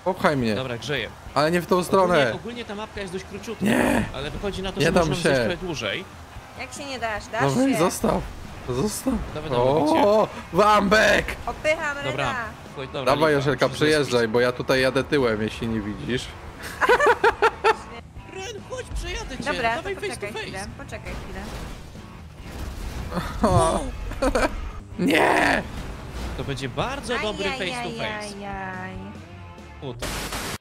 Popchaj mnie. Dobra, grzeję. Ale nie w tą stronę. Ogólnie ta mapka jest dość króciutka. Nie. Ale wychodzi na to, Nie że dam można się. zejść trochę dłużej. Jak się nie dasz? Dasz No weź, się. zostaw. Zostaw. Dawaj, dawaj, O, Wambek! Opycham Dobra. Rena. Chodź, dobra, Dawaj, Lipa, Joszelka, musisz przyjeżdżaj, bo ja tutaj jadę tyłem, jeśli nie widzisz. Ren, chodź, przejadę cię. Dobra, to Dawaj face to poczekaj chwilę. face. Poczekaj chwilę. O, nie! To będzie bardzo dobry face to face. Ajajajaj. U, to.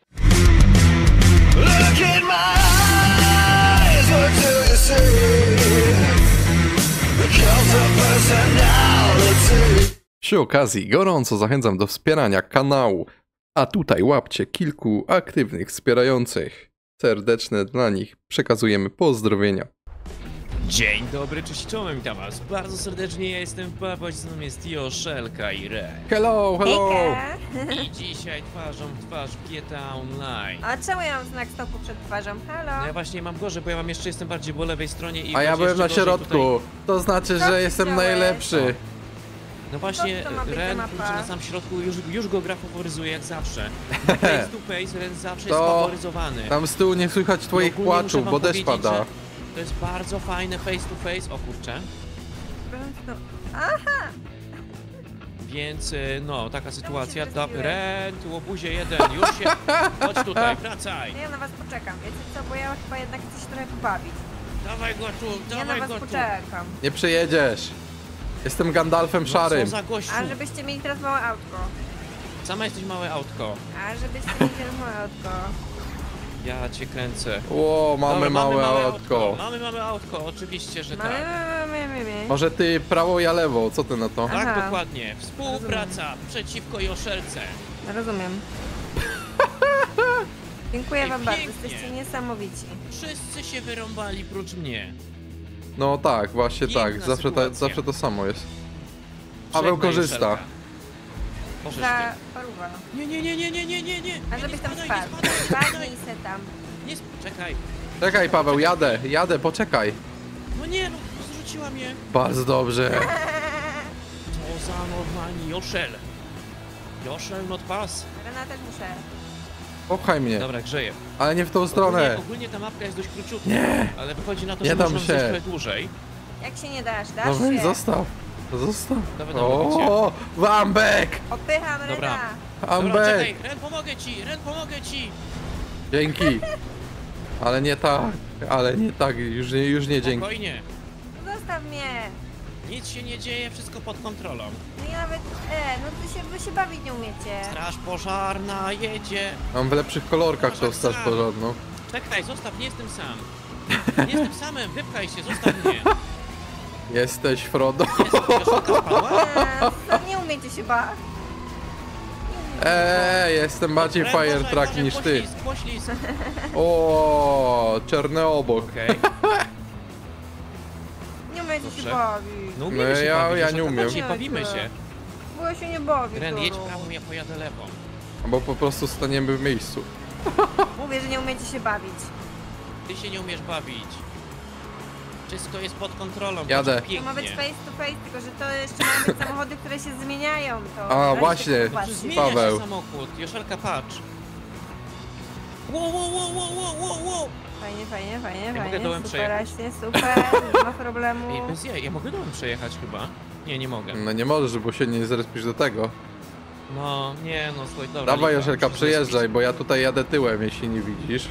Look in my eyes, what do you see? The cult of personality. Przy okazji gorąco zachęcam do wspierania kanału, a tutaj łapcie kilku aktywnych wspierających. Serdeczne dla nich przekazujemy pozdrowienia. Dzień dobry, cześć, czołem, witam was bardzo serdecznie, ja jestem Paweł, z nami jest Joszelka i Ren. Hello, hello! Hejka. I dzisiaj twarzą w twarz GTA Online. A czemu ja mam znak stopu przed twarzą? No Halo? ja właśnie mam gorzej, bo ja mam jeszcze jestem bardziej po lewej stronie i A ja będzie byłem na jeszcze gorzej środku, to znaczy, Co że ty jestem chciałeś? najlepszy. No właśnie, Co to ma być za Ren mapa? kurczę, na sam środku już go gra faworyzuje jak zawsze. Face to face, Ren zawsze jest To faworyzowany. Tam z tyłu nie słychać twoich Ogólnie muszę płaczów, wam bo deszcz powiedzieć, pada. że to jest bardzo fajne face to face, o kurczę. Więc no, taka sytuacja. zrespiłem. Ren, tu łobuzie jeden, już się. Chodź tutaj, wracaj. No ja na was poczekam. Wiecie co, bo ja chyba jednak chcę się trochę pobawić. Dawaj go tu, Ja na dawaj was go tu. poczekam. Nie przyjedziesz. Jestem Gandalfem No szarym. co za gościu. A żebyście mieli teraz małe autko. Sama jesteś małe autko. A żebyście mieli teraz małe autko. Ja cię kręcę. Ło, mamy Dobra, małe autko. Mamy małe autko, oczywiście, że Mamy, tak. mamy. Może ty prawo, ja lewo, co ty na to? Tak, Aha. dokładnie. Współpraca przeciwko Joszelce. Rozumiem. Dziękuję Ej, wam bardzo, pięknie. jesteście niesamowici. Wszyscy się wyrąbali prócz mnie. No tak, właśnie Piękna tak, sytuacja. zawsze to samo jest. Paweł Żegnaj, korzysta. Joszelka. Możesz Za ty. paruwa. Nie. A żebyś tam Nie spadł. spadaj, nie Spadnij spadaj. se tam. Nie czekaj. Czekaj Paweł, jadę, poczekaj. No nie, no zrzuciła mnie. Bardzo dobrze. To za normalni Joszel. Joszel not pass. Rena też muszę. Popchaj mnie, Dobra, grzeję. ale nie w tą stronę. Ogólnie ta mapka jest dość króciutka. Nie. Ale wychodzi na to, Nie że dam można się. zejść trochę dłużej. Jak się nie dasz? Dasz No weź, się. zostaw. Zostaw. Dawaj, dawaj, O, Wambek! Opycham Dobra. Rena. Dobra, Ambek! czekaj, Ren, pomogę ci. Dzięki. Ale nie tak, już nie dzięki. Spokojnie. Zostaw mnie. Nic się nie dzieje, wszystko pod kontrolą. No i nawet, no wy się bawić nie umiecie. Straż pożarna jedzie. Mam w lepszych kolorkach tą straż pożarną. Czekaj, zostaw, nie jestem sam. Nie jestem samym, wypchaj się, zostaw mnie. Jesteś Frodo. Jest, Joszelka spała? Nie umiecie się bawić. Jestem bardziej Ren, fire uważaj, truck uważaj, niż ty. Poślizg. O, czarny obok. Okej. Nie umiecie się Proszę. bawić. No umiemy się ja bawić, nie Joszelka, umiem. chodź, bawimy się. Bo ja się nie bawię. Ren, jedź Doro. prawą, ja pojadę lewą. Bo po prostu staniemy w miejscu. Mówię, że nie umiecie się bawić. Ty się nie umiesz bawić. Wszystko jest pod kontrolą. Jadę. będzie To ma być pięknie. face to face, tylko że to jeszcze mają być samochody, które się zmieniają. To A, weźcie właśnie. to Czy zobaczcie. zmienia Paweł. się samochód? Joszelka, patrz. Wow. Fajnie, mogę dołem super, przejechać? Aście, super, nie ma problemu. Ej, bez jaj, ja mogę dołem przejechać chyba? Nie, nie mogę. No nie możesz, bo się nie zrespisz do tego. No, nie, no słuchaj, dobra. Dawaj lipa, Joszelka, musisz przyjeżdżaj, zrespić. bo ja tutaj jadę tyłem, jeśli nie widzisz.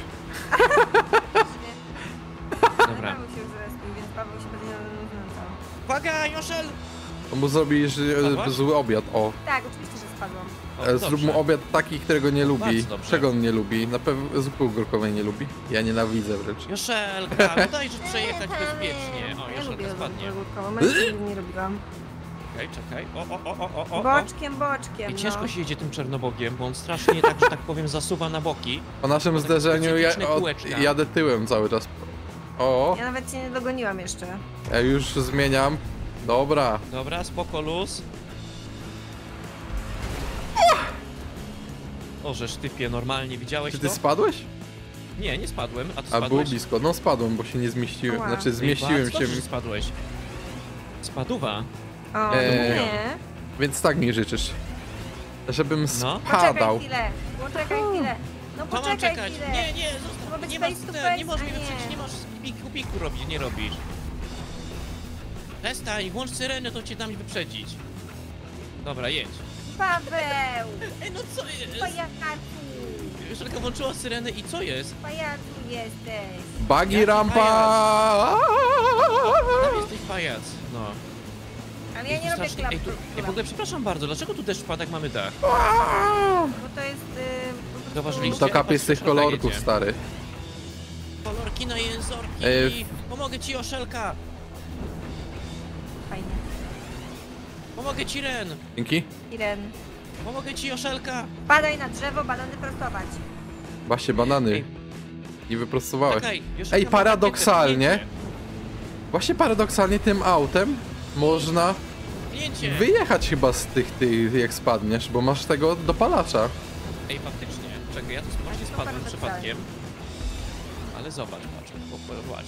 Dobra. Paweł się już zrespił, więc Paweł się będzie znęcał. Uwaga, Joszel! To mu zrobisz Spadłaś? zły obiad, o. Tak, oczywiście, że spadłam. O, Zrób dobrze. mu obiad taki, którego nie lubi. Bardzo dobrze. Czego on nie lubi? Na pewno zupy górkowej nie lubi. Ja nienawidzę wręcz. Joszelka, no dajże przejechać bezpiecznie. O, Ja Joszelka lubię spadnie. ogórkową, ale nigdy nie robiłam. Okej, czekaj. O. Boczkiem, I ciężko no. się jedzie tym czernobogiem, bo on strasznie, tak, że tak powiem, zasuwa na boki. Po naszym takie zderzeniu specyficzne kółeczka. jadę tyłem cały czas. O, Ja nawet cię nie dogoniłam jeszcze. ja już zmieniam. Dobra. Dobra, spoko, luz. O, żeż typie, normalnie, widziałeś Czy to? ty spadłeś? Nie, nie spadłem, a ty A było spadłeś? blisko. No spadłem, bo się nie zmieściłem. Ała. Znaczy Ej, zmieściłem bardzo się. dobrze, że spadłeś. Spaduwa. O, Eee. nie. Więc tak mi życzysz. żebym No. Poczekaj spadał. chwilę, poczekaj. No To mam poczekaj czekać. chwilę. Nie, To ma zostaw. być Nie face masz to ten, face, nie możesz a mnie nie. wyprzedzić, nie masz piku robić, nie robisz. Przestań, włącz syrenę, to cię dam wyprzedzić. Dobra, jedź. Paweł! Ej, no co jest? Pajacu! Joszelka włączyła syrenę i co jest? Pajacu jesteś! Buggy Jaki rampa! Tam jesteś pajac. No. Ale ja nie robię Strasznie- klapy. Ej, w ogóle przepraszam bardzo, dlaczego tu deszcz pada jak mamy dach? Bo to jest... po prostu- Zauważyliście? To kapie z tych Joszelka kolorków, jedzie. stary. Kolorki na jęzorki. Pomogę ci, Joszelka. Fajnie. Pomogę ci, Ren. Dzięki. Iren. Pomogę ci, Joszelka. Padaj na drzewo, banany prostować. Właśnie banany. Ej. I wyprostowałeś. Czekaj, Joszelka Ej, ma paradoksalnie. takie Właśnie paradoksalnie tym autem można pnięcie. wyjechać chyba z tych, jak spadniesz, bo masz tego dopalacza. Ej, faktycznie. Czekaj, ja tu właśnie spadłem przypadkiem. Ale zobacz, patrz. Popatrz.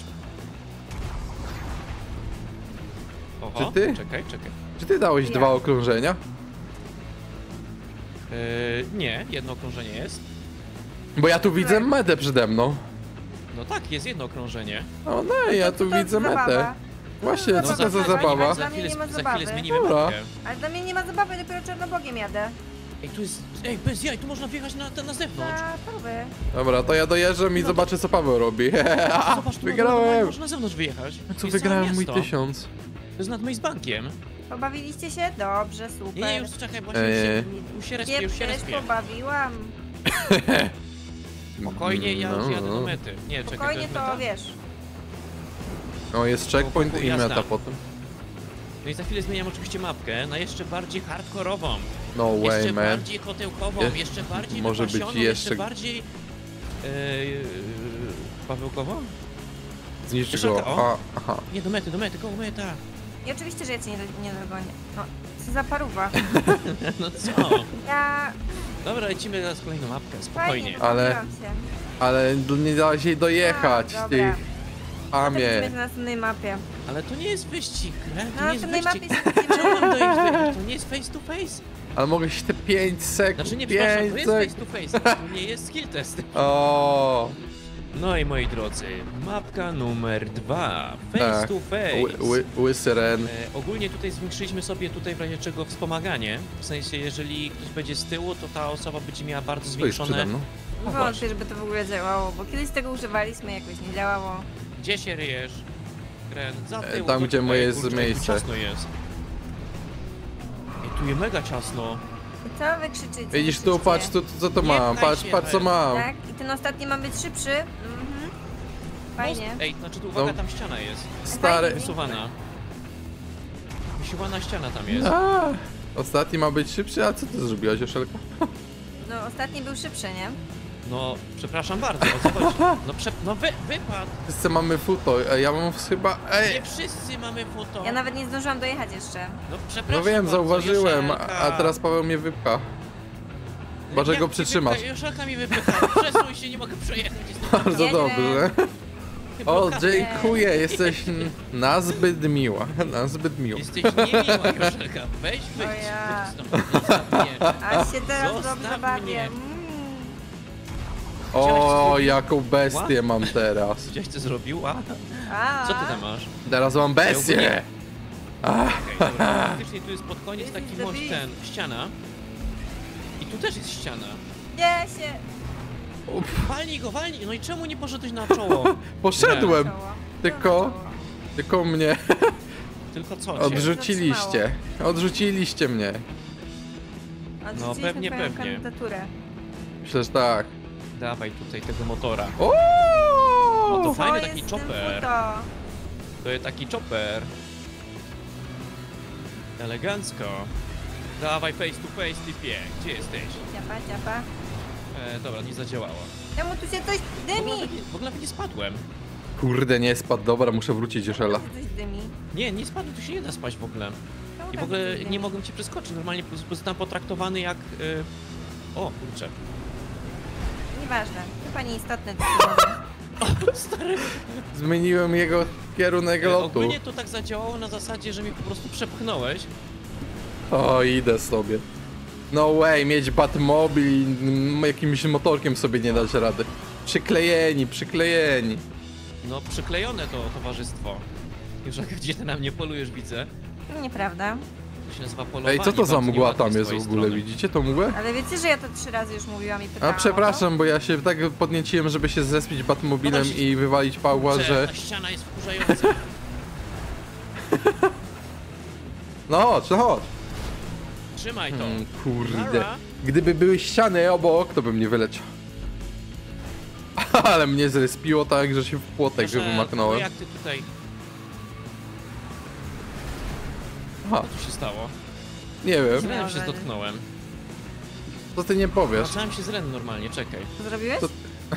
Oho, Czy ty? Czekaj. Czy ty dałeś Ja. 2 okrążenia? Nie, jedno okrążenie jest. Bo ja tu widzę metę przede mną. No tak, jest jedno okrążenie. O no, ja tu To widzę zabawa. metę. Właśnie, No co to za zabawa. zabawa? Dla mnie nie ma za zabawy. chwilę zmienimy Dobra. mapkę. Ale dla mnie nie ma zabawy, dopiero czarnobogiem jadę. Ej, tu jest... Ej, bez jaj, tu można wjechać na zewnątrz. Zabawy. Dobra, to ja dojeżdżam i zobaczę, co Paweł robi. Zobacz, tu Wygrałem! można na zewnątrz wyjechać. Co, Jest wygrałem całe mój miasto. 1000. To jest nad moim bankiem. Pobawiliście się? Dobrze, super. Nie, już czekaj, bo już się respię, Nie, już się też respię. pobawiłam. Spokojnie, ja już No, jadę no. do mety. Nie, czekaj, Spokojnie jest to meta? wiesz. O, jest checkpoint i Jazda. meta potem. No i za chwilę zmieniam oczywiście mapkę na jeszcze bardziej hardkorową. No way, Jeszcze man. bardziej kotełkową, Je- jeszcze bardziej może być wypasioną, jeszcze- bardziej... Pawełkową? Zniszczy Joszelka, go. o. Aha. Nie, do mety, go meta. I oczywiście, że ja cię nie dogonię. No, co za paruwa. No co? Ja... Dobra, lecimy teraz kolejną mapkę, Fajnie, spokojnie. Ale- pobawiłam się. Ale nie dałaś jej dojechać, A, ty dobra. amie. Będziemy na następnej mapie. Ale to nie jest wyścig, Ren, to Na nie jest następnej wyścig. mapie się Czemu mam widzimy. dojść? To nie jest face to face. Ale mogę się te 5 sekund. Znaczy nie, przepraszam, to 5 jest face to face, to nie jest skill test. O, No i moi drodzy, mapka numer 2, face Tak. to face. Łysy Ren. Ogólnie tutaj zwiększyliśmy sobie w razie czego wspomaganie. W sensie, jeżeli ktoś będzie z tyłu, to ta osoba będzie miała bardzo To jest przede zwiększone... mną. No Wątpię, właśnie. żeby to w ogóle działało, bo kiedyś tego używaliśmy, jakoś nie działało. Gdzie się ryjesz? Ren, za tył. tam, do gdzie tutaj, moje jest kurczę, miejsce. Tu ciasno jest. Ej, tu jest mega ciasno. I co wy krzyczycie? Widzisz tu, Krzyczycie? patrz, co to Nie mam, pchaj patrz, się, patrz co Ren. mam. Tak? I ten ostatni ma być szybszy? Fajnie. No, ej, znaczy tu uwaga, No. tam ściana jest. Stary. Fajnie. Wysuwana. Wysuwana ściana tam jest. A, ostatni ma być szybszy, a co ty zrobiłaś, Joszelka? No ostatni był szybszy, nie? No, przepraszam bardzo, o co chodzi? No, wypadł! Wszyscy mamy futo, a ja mam chyba... Nie Ej! wszyscy mamy foto. Ja nawet nie zdążyłam dojechać jeszcze. No, przepraszam No wiem, bardzo, zauważyłem, Joszelka. a teraz Paweł mnie wypcha. Chyba, że Jak go ci przytrzymasz. wypcha- Joszelka mi wypycha. Przesuń się, nie mogę przejechać. Jestem Bardzo Nie, dobrze. chyba O, okazję. dziękuję, jesteś nazbyt miła. Nazbyt miła. Jesteś niemiła, Joszelka. Weź, wyjdź. O ja. Wyjdź stąd. Zostaw mnie. A się teraz Zostaw dobrze bawię. mnie. O, jaką bestię mam teraz. Gdzieś ty zrobiła? A, Co ty tam masz? Teraz mam bestię. Okej, dobra. Faktycznie tu jest pod koniec This taki is the most, beast. ściana. I tu też jest ściana. Nie się. Walnij go, walnij! No i czemu nie poszedłeś na czoło? Poszedłem, Czoło. Tylko- Na czoło. tylko mnie Tylko co cię? odrzuciliście. Odrzuciliście mnie. Odrzuciliśmy pewnie, twoją pewnie. kandydaturę. Przecież tak. Dawaj tutaj tego motora. O! No to fajny Co taki jest z tym chopper. futo? To jest taki chopper. Elegancko. Dawaj face to face, typie. Gdzie jesteś? Ciapa, ciapa. Dobra, nie zadziałała. Czemu tu się coś dymi? W ogóle nawet nie spadłem. Kurde, nie spadł. Dobra, muszę wrócić, Joszela. Czemu tu coś dymi? Nie spadłem, tu się nie da spać w ogóle. Czemu I w tak ogóle coś dymi? nie mogłem cię przeskoczyć. Normalnie zostałem potraktowany jak... O, kurczę. Nieważne. Chyba nieistotne to się Stary. Zmieniłem jego kierunek lotu. Ogólnie to tak zadziałało na zasadzie, że mnie po prostu przepchnąłeś. O, idę sobie. No way, mieć Batmobil i jakimś motorkiem sobie nie dać rady. Przyklejeni. No przyklejone to towarzystwo. Joszelka, gdzie ty na mnie polujesz, widzę? Nieprawda. To się nazywa polowanie. Ej, co to za bardzo mgła nieładnie tam z jest w twojej ogóle? strony. Widzicie tą mgłę? Ale wiecie, że ja to 3 razy już mówiłam i pytałam. A przepraszam, bo ja się tak podnieciłem, żeby się zespić Batmobilem No właśnie. i wywalić Pawła, Kurczę, że... ta ściana jest wkurzająca. No chodź. Trzymaj to. Kurde. Nara. Gdyby były ściany obok, to bym nie wyleciał. Ale mnie zrespiło tak, że się w płotek Proszę, wymaknąłem. No jak ty tutaj... Aha, Co tu się stało? nie Z wiem. Renem się dotknąłem. Co ty nie powiesz? Zacząłem się z Ren normalnie, czekaj. Co zrobiłeś? To-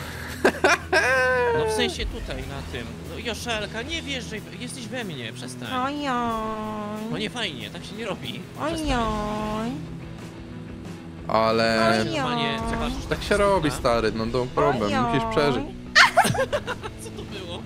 No w sensie tutaj, na tym. No Joszelka, nie wjeżdżaj, jesteś we mnie, przestań. No Ojoj. nie fajnie, tak się nie robi. Ojoj. Ale... Oj. Normalnie, zobaczysz, Tak się robi, stary, no to problem, musisz przeżyć. Co to było?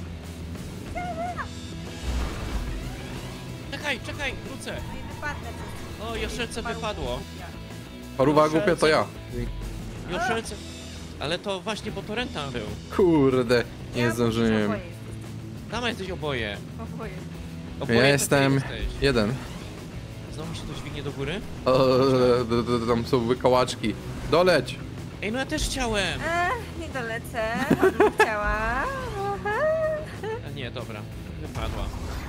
Czekaj, wrócę. No i wypadnę przez O, Joszelce wypadło. Paruwa głupia to ja. Joszelce... Ale to właśnie, bo to Rentan był. Kurde, nie Ja zdążyłem. oboje. Tam jesteś oboje. Oboje. Oboje Ja to ty jestem jesteś. jeden. Znowu się to dźwignie do góry? Tam są wykałaczki. Doleć! Ej, no ja też chciałem. Nie dolecę. Bym chciała. A nie, dobra. Wypadła.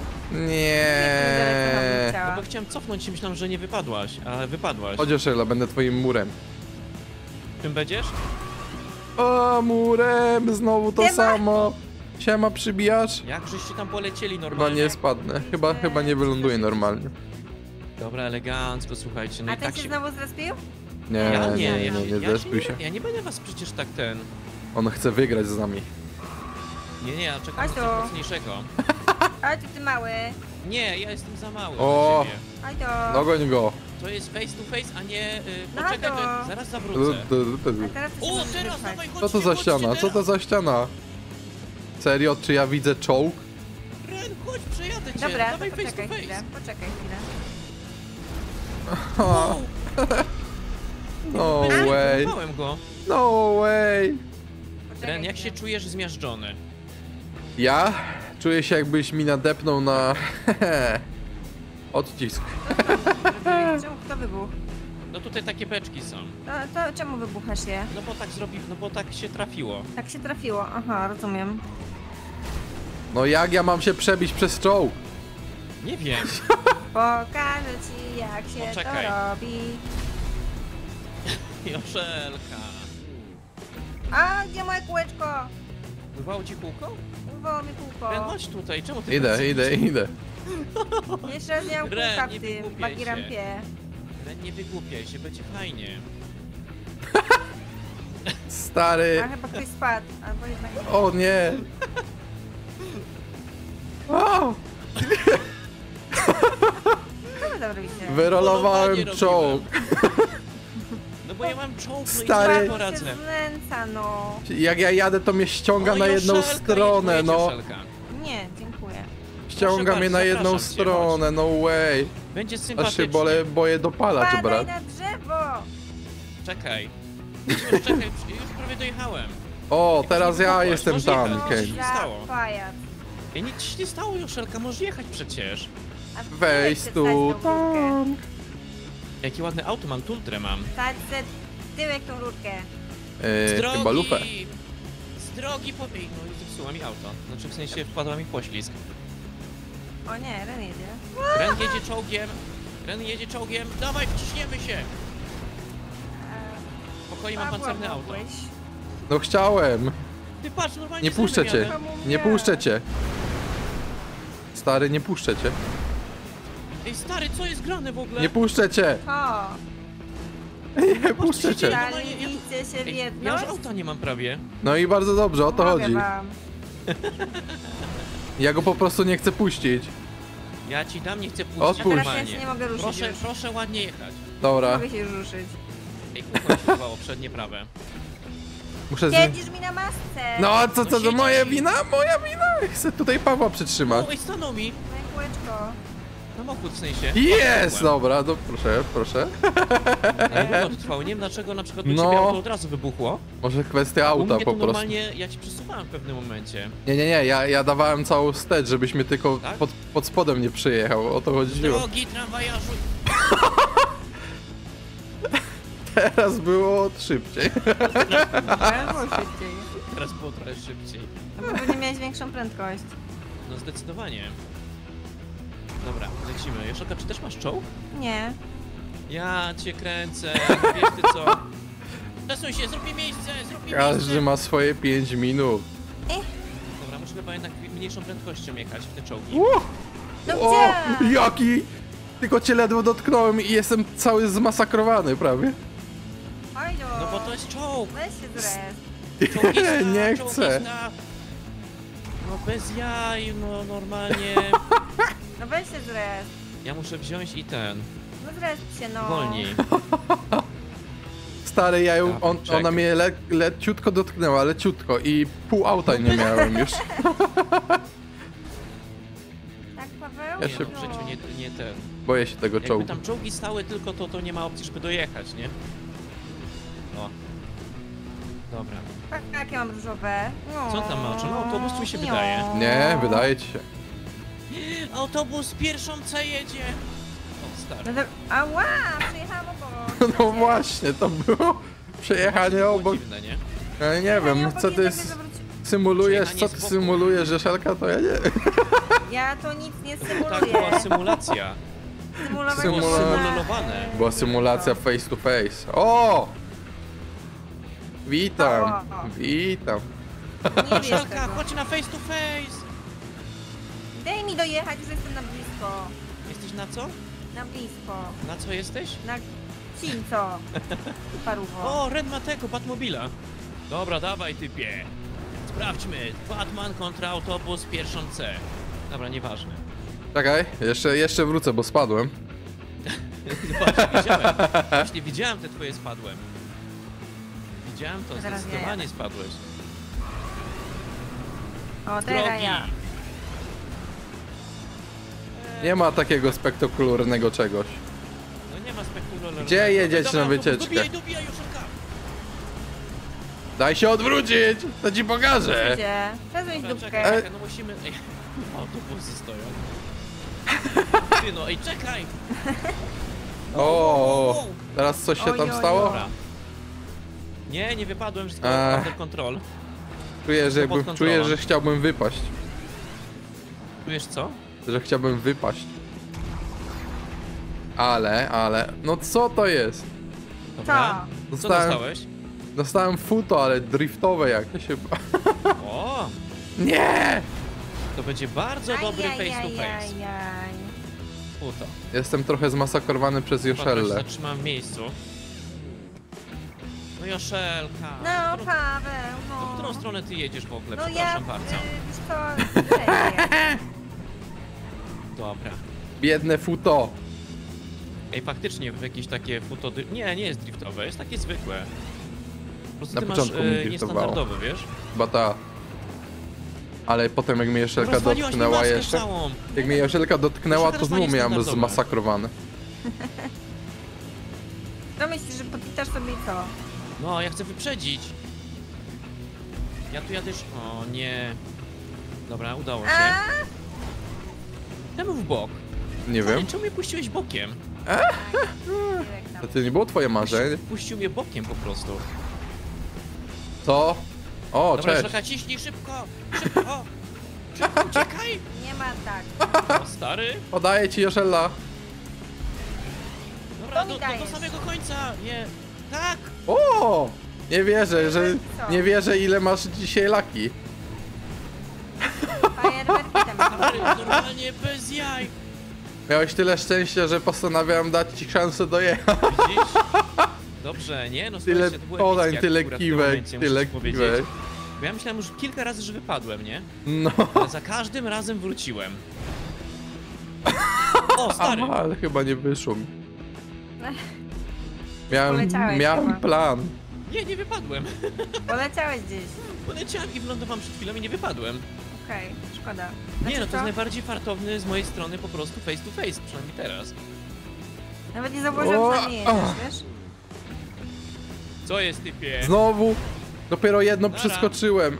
Nie. No bo chciałem cofnąć się, myślałem, że nie wypadłaś, ale wypadłaś. Chodź Oszela, będę twoim murem. Czym będziesz? O, murem, znowu to Siema. samo. Siema, przybijasz? Jak żeście tam polecieli Chyba normalnie? nie spadnę. Chyba nie wyląduję normalnie. Dobra, elegancko, słuchajcie, no A i ten tak się się... znowu zrespił? Nie, Ja nie zespił się. Ja nie będę was przecież tak ten... On chce wygrać z nami. Nie, ja czekam na Chodź coś tu. mocniejszego. Chodź ty mały. Nie, ja jestem za mały O. na ciebie. Chodź to. Dogoń go. To jest face to face, a nie... No poczekaj, to. to zaraz zawrócę. A teraz to się O, możesz teraz, wypchać. dawaj, chodźcie, Co to za chodźcie ściana? Co teraz. to za ściana? Serio, czy ja widzę czołg? Ren, chodź, przejadę cię. Dobra, to Dawaj face to poczekaj chwilę. face. Poczekaj chwilę. Wow, No way. wypchałem go. No way. Poczekaj Ren, jak się chwilę. czujesz zmiażdżony? Ja czuję się, jakbyś mi nadepnął na odcisk. Czemu kto wybuchł? No tutaj takie beczki są. To czemu wybuchasz je? No bo tak no bo tak się trafiło. Tak się trafiło. Aha, rozumiem. No jak ja mam się przebić przez czołg? Nie wiem. Pokażę ci jak się Poczekaj. to robi. Joszelka. A, gdzie moje kółeczko? Urwało ci kółko? Urwało mi kółko. Ren, chodź tutaj, czemu ty Idę. Jeszcze raz nie mam Ren, kółka nie w tym wygłupiaj buggy się. rampie. Ren, nie wygłupiaj się, będzie fajnie. Stary. A chyba ktoś spadł, albo jednak nie. O nie. O, Co wy tam robicie? wyrolowałem Polowanie czołg. No bo ja mam czołg, no Stary. i Bardzo co poradzę. się znęca, no. Jak ja jadę, to mnie ściąga O, na jedną Joszelka, stronę, jedź, no. Joszelka. Nie, dziękuję. Ściąga Proszę mnie na bardzo, jedną zapraszam cię, stronę, no way. Będzie Aż się sympatycznie. boję dopalać, Padaj brat. na drzewo! Czekaj. Czekaj, już prawie dojechałem. O, teraz ja wybuchłaś, jestem możesz tam, jechać. Ken. się nie stało? Za pajac. Ej, nic ci nie stało, Joszelka, możesz jechać przecież. A w Weź tyłek tu, chcę wstać tą rurkę. tam. Jakie ładne auto mam, tultrę mam. Wstać se tyłek tą rurkę. Chyba lufę. Z drogi po... Ej, no i zepsuła mi auto. Znaczy w sensie wpadła mi poślizg. O nie, Ren jedzie. Ren jedzie czołgiem. Ren jedzie czołgiem. Dawaj, wciśniemy się. Spokojnie, mam Pawła pancerne auto. mogłeś. No chciałem. Ty patrz, normalnie Nie samym puszczę cię. jadę. Nie puszczę cię. Stary, nie puszczę cię. Ej, stary, co jest grane w ogóle? Nie puszczę cię. O, Nie puszczę cię. zaliczycie się w Ej, ja jedność? już auta nie mam prawie. No i bardzo dobrze, o to Mogę chodzi. wam. Ja go po prostu nie chcę puścić. Ja ci dam, nie chcę puścić. Odpuść. Teraz ja normalnie. się nie mogę ruszyć Proszę, już. proszę ładnie jechać. Dobra, Mogę się już ruszyć. Ej, kółko mi się urwało, przednie prawe. muszę z... Siedzisz mi na masce! No a co, No to siedzi moja ci. wina? Moja wina! Chcę tutaj Pawła przytrzymać. O, ej, stanął mi. Moje kółeczko. Samochód w sensie. Jest! Dobra, to proszę. Jak długo trwało? Nie wiem dlaczego na przykład u No. ciebie auto od razu wybuchło. Może kwestia U auta mnie to po prostu. normalnie, ja ci przesuwałem w pewnym momencie. Nie, ja dawałem całą wstecz, żebyś mnie tylko Tak? pod spodem nie przyjechał, o to chodziło. Drogi tramwajarzu! Teraz było szybciej. Ale było szybciej. Teraz było trochę szybciej. No bo pewnie miałeś większą prędkość. No zdecydowanie. Dobra, lecimy. Joszelka, czy też masz czołg? Nie. Ja cię kręcę, wiesz ty co? Przesuń się, zrób mi miejsce, zrób mi Każdy miejsce! ma swoje 5 minut. Dobra, muszę chyba jednak mniejszą prędkością jechać w te czołgi. No O, gdzie? jaki! Tylko cię ledwo dotknąłem i jestem cały zmasakrowany prawie. Ojdo. No bo to jest czołg! Weź się zres. Czołgista, Nie chcę. czołgista. No bez jaj, no normalnie. No weź się zres. Ja muszę wziąć i ten, No zres się, no. wolniej. Stary, ja ją, Ja, czekaj. ona mnie leciutko dotknęła, leciutko i pół auta nie miałem już. Tak, Paweł? Ja Nie się- no, w życiu nie ten. Boję się tego Jakby czołgu. tam czołgi stały tylko, to nie ma opcji, żeby dojechać, nie? O. Dobra. Tak, jakie mam różowe. No. Co tam masz? No, autobus mi się No. wydaje. Nie, wydaje ci się. Autobus pierwszą C jedzie! O, stary. No to... Ała! Przejechałam obok. No właśnie, to było przejechanie Było obok. dziwne, nie? Ja nie Ja wiem, obok co nie ty tak mnie zawróci- symulujesz, Przejechanie co z ty boku. symulujesz, Rzeszelka, to ja nie. Ja to nic nie Tak symuluję. była symulacja. Symulowanie Było Symula- symulowane. Była symulacja face to face. O! Witam, O. witam. Nie wiesz Joszelka, tego. chodź na face to face! Daj mi dojechać, że jestem na blisko. Jesteś na co? Na blisko. Na co jesteś? Na cinco. Paruwo. O, Ren ma tego, Batmobila. Dobra, dawaj typie. Sprawdźmy. Batman kontra autobus pierwszą C. Dobra, nieważne. Czekaj, jeszcze wrócę, bo spadłem. Zobacz, widziałem. Właśnie widziałem te twoje spadłem. Widziałem to, A teraz ja zdecydowanie jadę. spadłeś. O, teraz Drogi. ja. Nie ma takiego spektakularnego czegoś. No nie ma spektakularnego. Gdzie jedziecie Dobra, na autobus, wycieczkę? Dobijaj, Joszelka. Daj się odwrócić, to ci pokażę. Gdzie? Przesuń Dobra, dupkę. czekaj, no musimy... Ej, autobusy stoją. Ty no, ej, czekaj! O, teraz coś się Oj, tam oj, stało? Dobra. Nie wypadłem, wszystko Ech. under control. pod kontrolą. Czuję, że chciałbym wypaść. Czujesz co? Że chciałbym wypaść. Ale, no co to jest? Dobra. Co Dostałem- dostałeś? Dostałem futo, ale driftowe jakieś chyba. O! Nie! To będzie bardzo dobry face to face. Ajajajaj. Puto. Jestem trochę zmasakrowany przez Patrz, Joszellę. zatrzymam w miejscu. No Joszelka. No, w Paweł, no. którą stronę ty jedziesz w ogóle? No ja, Przepraszam bardzo. wiesz co, wszędzie. Dobra. Biedne futo. Ej, faktycznie w jakieś takie futo... Nie jest driftowe, jest takie zwykłe. Po prostu Na ty początku masz mi driftowało. niestandardowy, wiesz? Chyba ta. Ale potem jak mnie Joszelka Rozwaliłaś mi dotknęła maskę jeszcze. całą. Jak mnie Joszelka dotknęła, Joszelka to znów rozwali miałem standardowe. zmasakrowany. To myślisz, że podpitasz sobie co? No, ja chcę wyprzedzić. Ja tu jadę... O nie. Dobra, udało się. A? Czemu w bok? Nie wiem. Czemu mnie puściłeś bokiem? To ty nie było twoje marzenie? Puścił mnie bokiem po prostu. Co? O, Dobra, cześć. Joszelka, ciśnij szybko! Szybko! Szybko, uciekaj! Nie ma tak. O, stary. Podaję ci Joszella. Dobra, To mi do dajesz. samego końca. Nie. Tak! O! Nie wierzę, że... Co? Nie wierzę, ile masz dzisiaj laki. Fajerwerki tam Stary, normalnie bez jaj. Miałeś tyle szczęścia, że postanawiałem dać ci szansę dojechać. Widzisz? Dobrze, nie? No Tyle słuchajcie, to było podań, epickie tyle akurat w tym kiwek, momencie, muszę tyle ci powiedzieć. kiwek. Bo ja myślałem już kilka razy, że wypadłem, nie? No, Ale za każdym razem wróciłem. O, stary! aha, ale chyba nie wyszło mi. Poleciałeś Miałem chyba. plan. Nie wypadłem. Poleciałeś gdzieś. Poleciałem i wylądowałem przed chwilą i nie wypadłem. Okej, szkoda. Nie, no Znaczy to jest co? najbardziej fartowny z mojej strony po prostu face to face, przynajmniej teraz. Nawet nie zauważyłam, że nie jedziesz, wiesz? Co jest, typie? Znowu! Dopiero jedno Nara. przeskoczyłem.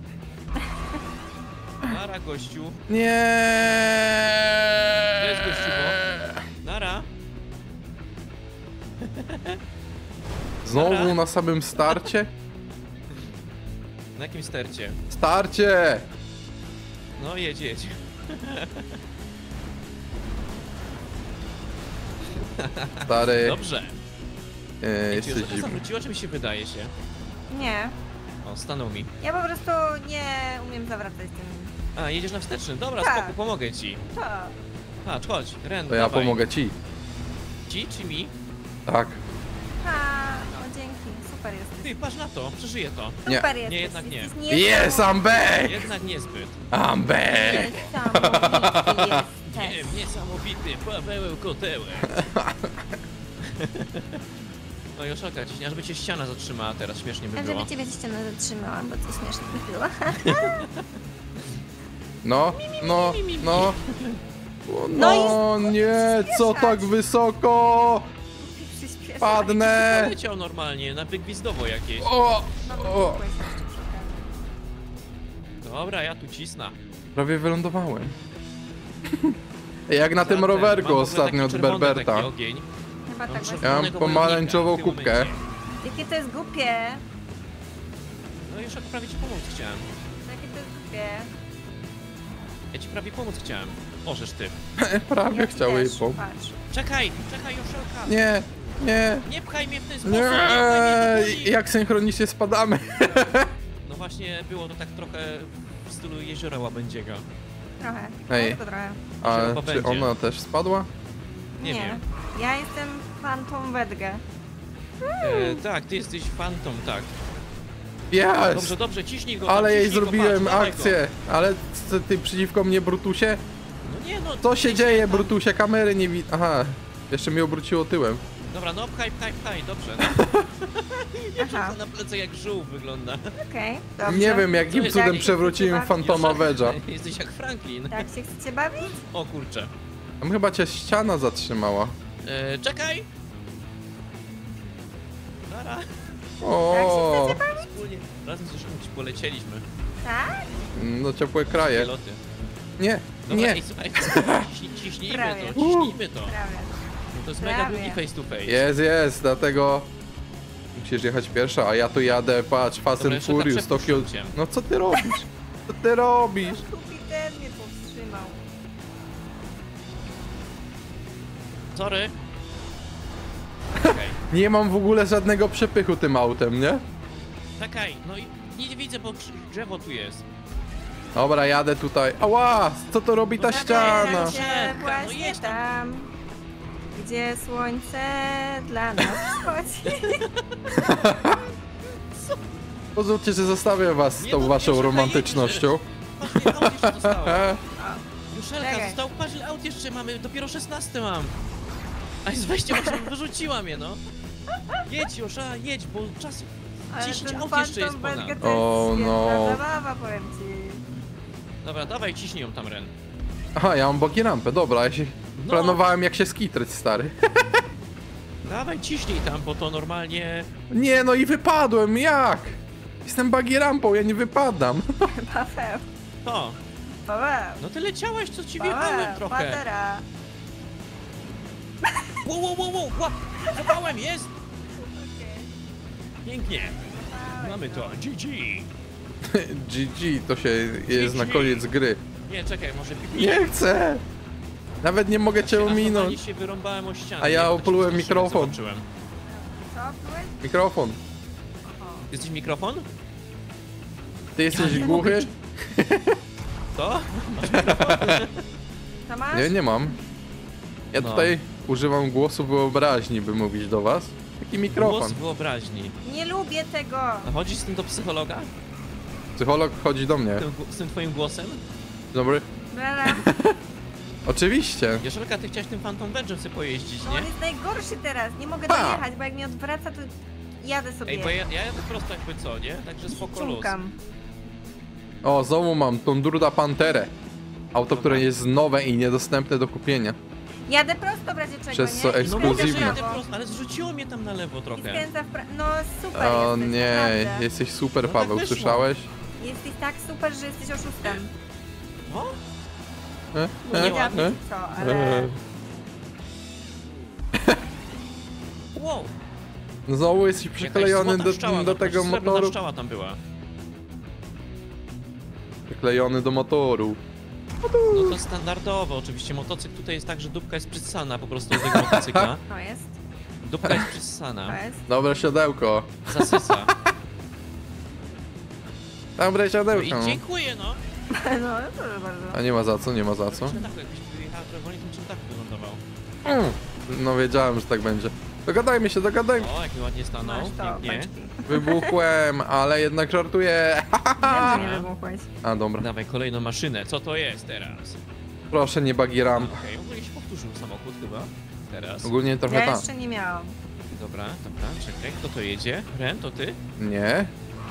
Nara, gościu. Nie. To jest gościuwo. Nara. Znowu Nara. na samym starcie? Na jakim stercie? Starcie! No, jedź, jedź. Stary, Dobrze. jesteś Joszelka zimny. zawróciła, czy mi się wydaje się? Nie. O, stanął mi. Ja po prostu nie umiem zawracać tym. A, jedziesz na wsteczny. Dobra, Tak. spoko, pomogę ci. To. Patrz, chodź, Ren, To ja dawaj. pomogę ci. Ci czy mi? Tak. A, no dzięki. Super jesteś. Ty, patrz na to, przeżyję to. Nie. Super jesteś. Nie, jednak nie. Jesteś Yes, I'm back! Jednak niezbyt. I'm back! Niesamowity Nie, jesteś. niesamowity Paweł Kotełek. No Joszelka, ciśniesz, żeby cię ściana zatrzymała teraz, śmiesznie by A było. żeby ciebie ścianę zatrzymałam, bo to śmieszne by było. No, no, no. O, No no nie, co tak wysoko? Przyspieszaj. Padnę! Poleciał normalnie, na wygwizdowo jakieś. O, Mamy o. kółko jeszcze przy okazji. Dobra, ja tu cisnę. Prawie wylądowałem. Jak na tym Zatem, mam rowerku w ogóle ostatnio od taki czerwony Berberta. taki ogień. Chyba Mam tak właśnie. Ja mam czerwonego pomarańczową wojownika w tym kubkę. momencie. Jakie to jest głupie. No Joszelka, prawie ci pomóc chciałem. Jakie to jest głupie. Ja ci prawie pomóc chciałem. Orzesz ty. Prawie Ja chciał jej też, pomóc. patrz. Czekaj, czekaj Joszelka. Nie, nie, Nie pchaj mnie w ten sposób. nie. pchaj mnie, to boli. Jak synchronicznie spadamy. No właśnie, było to tak trochę w stylu jeziora Łabędziego. Trochę. Ej. Tylko trochę. A Chyba czy będzie. ona też spadła? Nie wiem. Ja jestem Phantom Wedge. Tak, ty jesteś fantom, tak. Jest! Dobrze, dobrze, ciśnij go. Ale tam, jej ciśnij go, zrobiłem patrz, dawaj go. akcję. Ale co ty przeciwko mnie, Brutusie? No nie no. Co się ciśnij dzieje, tam. Brutusie? Kamery nie widzę. Aha, jeszcze mnie obróciło tyłem. Dobra, no pchaj, dobrze. Aha, Na plecach jak żółw wygląda. okej. Dobrze. Nie wiem, jakim jest cudem jak- przewróciłem Fantoma Wedge'a. Jesteś jak Franklin. Tak się chcecie bawić? O kurczę. Tam chyba cię ściana zatrzymała. Czekaj! Nara. O, Wspólnie. Razem z Joszelką ci polecieliśmy. Tak? no ciepłe kraje. Piloty. Nie, Dobra, nie. ej, słuchaj, ciśnijmy Prawie. to, ciśnijmy to. Prawie. No to jest mega Prawie. długi face to face. Jest, dlatego musisz jechać pierwsza, a ja tu jadę, patrz, Fast Dobra, and jeszcze tak Furious, Tokyo... przepuszczam cię. No co ty robisz? Co ty robisz? Jupiter mnie powstrzymał. Sorry. Okej. Nie mam w ogóle żadnego przepychu tym autem, nie? Czekaj, no i nie widzę, bo drzewo tu jest. Dobra, jadę tutaj. Ała, co to robi ta No ściana? dobra. Się No właśnie jedź tam. tam, gdzie słońce dla nas wschodzi. Pozwólcie, że zostawię was z Nie, tą no, waszą Joszelka, romantycznością. Patrz, ile aut jeszcze zostało. Joszelka, Czekaj. został patrz, ile aut jeszcze mamy, dopiero 16 mam. A z wejściem wyrzuciła mnie, no. Jedź Josza, jedź, bo czas... Ale 10 ten aut jeszcze jest Phantom ponad. Wedge to jest O, świetna no. zabawa, powiem ci. Dobra, dawaj, ciśnij ją tam, Ren. Aha, ja mam boki rampę, dobra, ja się... No. Planowałem jak się skitrać, stary. Dawaj, ciśnij tam, bo to normalnie... Nie, no i wypadłem, jak? Jestem buggy rampą, ja nie wypadam. Paweł, To. Paweł, No ty leciałeś, co ci wjechałem Paweł, trochę. patera. Wow, łap! Złapałem, jest! Okej. Pięknie. Złapałeś Mamy go. to, GG. GG, to się jest na koniec gry. Nie, czekaj, może pipi. Nie chcę! Nawet nie mogę cię ominąć. się wyrąbałem o ścianę. A ja Jak to się oplułem zniszczyłem, mikrofon. zobaczyłem. Co, byłeś? Mikrofon. Oho. Jesteś mikrofon? Ty jesteś nie głuchy? mogę To? Masz mikrofon? To masz? Nie, nie mam. Ja No. tutaj używam głosu wyobraźni, by mówić do was. Taki mikrofon. Głos wyobraźni. Nie lubię tego. A chodzisz z tym do psychologa? Psycholog chodzi do mnie. Z tym twoim głosem? Dobry. Dobra. Oczywiście. Joszelka, ty chciałaś tym Phantom Wedge'em sobie pojeździć, No on nie? jest najgorszy teraz. Nie mogę Pa! dojechać, bo jak mnie odwraca, to jadę sobie. Ej, bo ja jadę prosto jakby co, nie? Także spoko luz. Ciąkam. O, znowu mam tą Durda Panterę. Auto, które jest nowe i niedostępne do kupienia. Jadę prosto w razie czego, Przez nie? co I No ekskluzywne. mówię, że skręcam w jadę prawo. prosto, ale zrzuciło mnie tam na lewo I trochę. skręca w prawo. No super O jesteś, nie, naprawdę. jesteś super, No tak Paweł, wyszło. słyszałeś? Jesteś tak super, że jesteś oszustem. O? E? No nie E? wiedziałam E? co, ale... Wow. Znowu jesteś Jakaś przyklejony złota szczała, do no, tego srebrna motoru. szczała tam była. Przyklejony do motoru. No to standardowo, oczywiście motocykl tutaj jest tak, że dupka jest przyssana po prostu do tego motocykla. To jest, Dupka jest to przyssana. jest. Dobre siodełko. Zasysa. Dobre No i siodełko. dziękuję, no. No, proszę bardzo. A nie ma za co, nie ma za co. Czym tak, jakbyś wyjechał trochę wolniej, to czym tak wylądował. No wiedziałem, że tak będzie. Dogadajmy się, dogadajmy. O, jak mi ładnie stanął, Masz to, pięknie. paczki. Wybuchłem, ale jednak żartuję. Wiem, że nie wybuchłeś. A dobra. Dawaj kolejną maszynę, co to jest teraz? Proszę, nie buggy ramp. Okej, ogólnie się powtórzył samochód chyba. Teraz. Ogólnie trochę Ja tak. jeszcze nie miałam. Dobra, czekaj, kto to jedzie? Ren, to ty? Nie.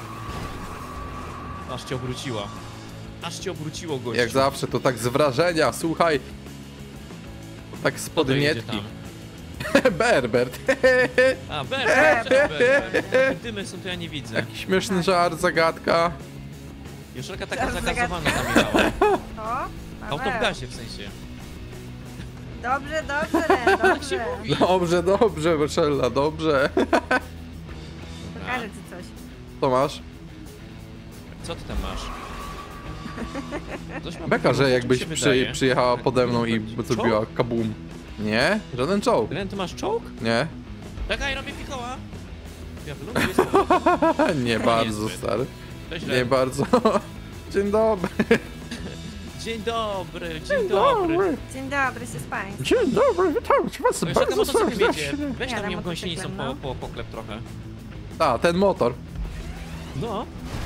Aż cię obróciło. Aż cię obróciło, gościu. Jak zawsze, to tak z wrażenia, słuchaj. Tak z Kto to jedzie podnietki. tam? Berbert. A, Ber. Dymy są, to ja nie widzę. Jaki śmieszny żart, zagadka. Joszelka taka Zaraz zagazowana tam jechała. To? Auto w gazie w sensie. Dobrze, dobrze, Ren, Tak się dobrze. mówi. Dobrze, dobrze, Weszella, dobrze. Pokażę ci coś. Co masz? Co ty tam masz? Coś mam Beka, że czym jakbyś się wydaje. przyjechała Tak, pode mną i czołg? zrobiła kabum. Nie? Żaden czołg. Ren, ty masz czołg? Nie? Czekaj, robię pikoła. Ja wyląduję z powrotem. Nie bardzo, niezbyt. stary. Cześć, Nie Ren. bardzo. Dzień dobry. Dzień dobry, dzień dobry. Dzień dobry, się spań. Dzień dobry, witam cię was Joszelka bardzo motocyklem jedzie. serdecznie. Weź tam Jadę ją gąsienicą motocyklem, no. poklep trochę. A, ten motor. No.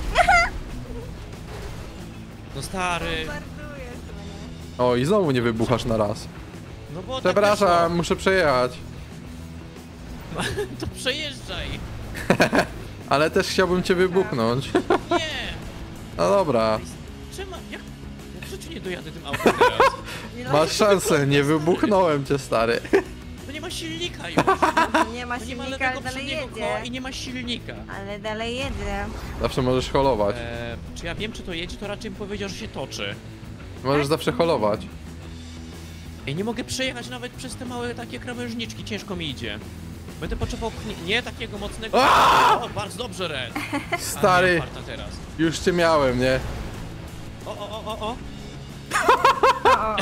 No stary. Żartujesz mnie. O, i znowu nie wybuchasz na raz. No bo Przepraszam, muszę przejechać. tak wyszło. To przejeżdżaj. Ale też chciałbym cię wybuchnąć. Nie. No dobra. Czemu? Jak? Ja w życiu nie dojadę tym autem teraz. Nie, no, Masz szansę, nie wybuchnąłem cię, stary. To nie ma silnika już. nie ma To nie ma silnika, lewego ale dalej przedniego koła jedzie. i nie ma silnika. Ale dalej jedzie. Zawsze możesz holować. Czy ja wiem, czy to jedzie, to raczej bym powiedział, że się toczy. Możesz zawsze holować. Ej, nie mogę przejechać nawet przez te małe takie krawężniczki, ciężko mi idzie. Będę potrzebował nie takiego mocnego... O, bardzo dobrze, Ren. Stary, Farta teraz. już cię miałem, nie? O. O.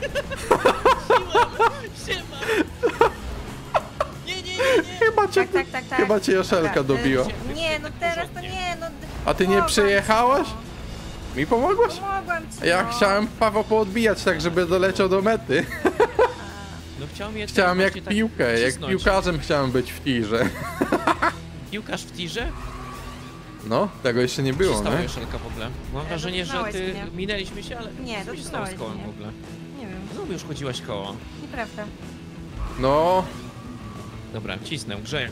Siema. Nie. Chyba cię Joszelka Dobra, dobiła. Nie, no teraz to nie, no. A ty nie pomogłam przejechałaś? ci, Mi pomogłaś? no. Pomogłam ci, Ja no. chciałem Paweł poodbijać tak, żeby doleciał do mety. No chciałem je Chciałem jak właśnie tak piłkę, jak cisnąć. piłkarzem chciałem być w tirze. Piłkarz w tirze? No, tego jeszcze nie było, Przystała nie? Joszelka w ogóle. Mam wrażenie, że dotknąłeś ty mnie. minęliśmy się, ale Nie, co się stało z dotknąłeś kołem mnie. w ogóle? Nie wiem, Znowu już chodziłaś koło. nieprawda. No, Dobra, cisnę, grzeję.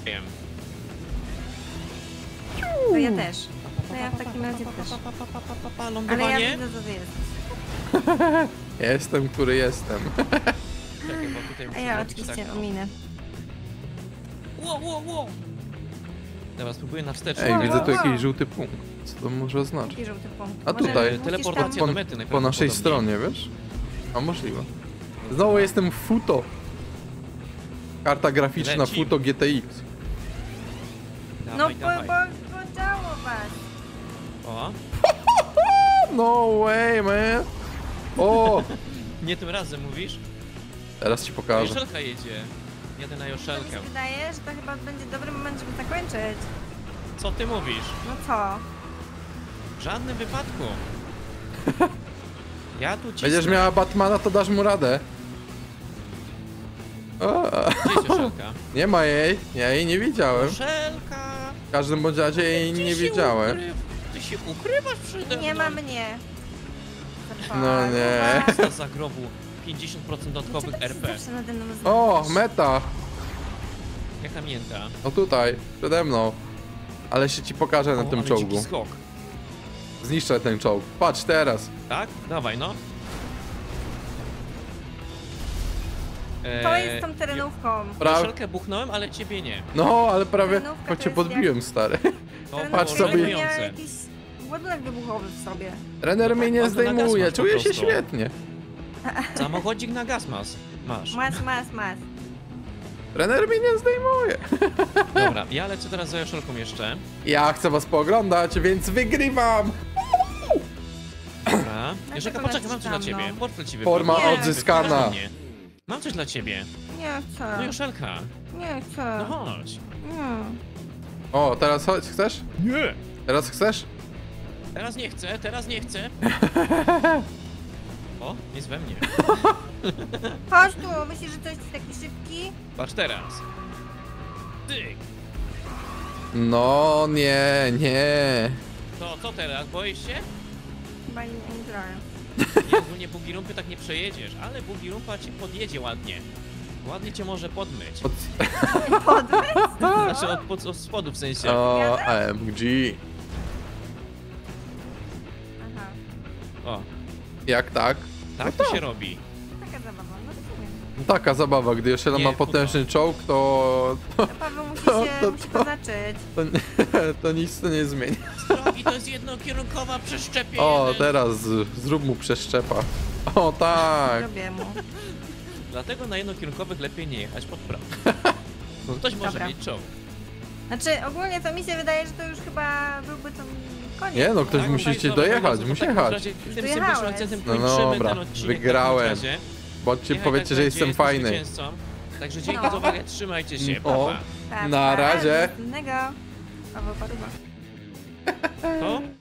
To ja też. To ja w takim razie też. Ale ja Lądowanie? widzę, co ty jesteś. jestem, który jestem. Czekaj, bo tutaj A muszę ja zrobić oczywiście tak, o. ominę. Wow. Dobra, spróbuję na wstecz. Ej, Wow, widzę tu wow. jakiś żółty punkt. Co to może oznaczać? Taki żółty punkt. A Może tutaj, musisz teleportacja tam- do mety Po naszej najprawdopodobniej. stronie, wiesz? A możliwe. Znowu jestem Futo. Karta graficzna Lecim. Futo GTX. No Dawaj, bo dawaj. podziało was. O, No way, man. O, nie tym razem mówisz? teraz ci pokażę. Joszelka jedzie. Jadę na To mi Joszelkę. się wydaje, że to chyba będzie dobry moment, żeby zakończyć. Co ty mówisz? No co? W żadnym wypadku. Ja tu cisnę. Będziesz miała Batmana, to dasz mu radę. O, Gdzie jest Joszelka? nie ma jej, ja jej nie widziałem. Joszelka! W każdym bądź razie jej Ty nie się widziałem. Ty się ukrywasz przede mną. Nie ma mnie. No nie. Za zagrobu 50% dodatkowych RP. Zawsze nade mną O, znajdziesz? meta. Jaka mięta? O tutaj, przede mną. Ale się ci pokażę na O, tym ale czołgu. dziki skok. Zniszczę ten czołg. Patrz teraz. Tak? Dawaj, no. To jest tą terenówką. Joszelkę buchnąłem, ale ciebie nie. No, ale prawie Terenówka choć to cię jest podbiłem, stary. To Terenówka patrz było sobie. miała żenujące. jakiś ładunek wybuchowy w sobie. Trener mnie nie on na gaz zdejmuje, masz po czuję się prostu. świetnie. Samochodzik na gaz masz. Mas. Trener mnie nie zdejmuje. Dobra, ja lecę teraz za Joszelką jeszcze. Ja chcę was pooglądać, więc wygrywam. Dobra. No Joszelka, to poczekaj, mam coś dla naciskam, ciebie. no. Portfel ci Forma wypadł. odzyskana. wypadł do mnie. Mam coś dla ciebie. Nie No chcę. Joszelka, Nie no chcę. chodź. Nie. O, teraz chodź, chcesz? Nie. Teraz chcesz? Teraz nie chcę. O, jest we mnie. Chodź tu, myślisz, że to jest taki szybki? Patrz teraz. Tyk. No, nie. To co teraz? Boisz się? Chyba nie grają. Nie, ogólnie bugirumpy tak nie przejedziesz, ale bugirumpa ci podjedzie ładnie. Ładnie cię może podmyć. Podmysł? Znaczy od spodu w sensie. O, AMG. Aha, O, Jak tak? tak to się robi. taka zabawa, no rozumiem. Taka zabawa, gdy jeszcze Nie, ma potężny czołg, to, Paweł musi To- się to- musi poznaczyć. to nic to nie zmieni. Drogi to jest jednokierunkowa przeszczepie O, jeden. teraz zrób mu przeszczepa. O, tak. Robię mu. Dlatego na jednokierunkowych lepiej nie jechać pod prawo. Bo ktoś może Dobra. mieć czołg. Znaczy, ogólnie to mi się wydaje, że to już chyba byłby to koniec. Nie no, ktoś Tak, musicie dobra, dojechać, dobra, musi to w takim jechać. razie Tym Dojechałeś. symbolicznym akcentem No kończymy dobra, ten odcinek. wygrałem. w takim razie. Bądźcie, Niechaj powiedzcie, tak że będzie, jestem fajny. zwycięzcą. Także dzięki No. za uwagę, trzymajcie się, pa, O. pa. Pa, Na pa, razie. do następnego. Paweł Paruwa. To?